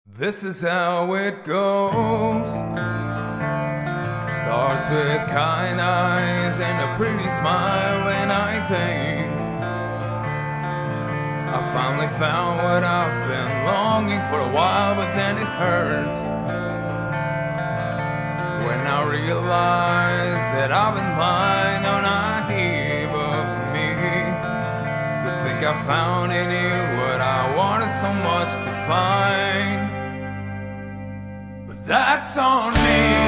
This is how it goes. Starts with kind eyes and a pretty smile, and I think I finally found what I've been longing for a while, but then it hurts when I realize that I've been blind on a heap of me. To think I found in you what I wanted so much to find. But that's on me.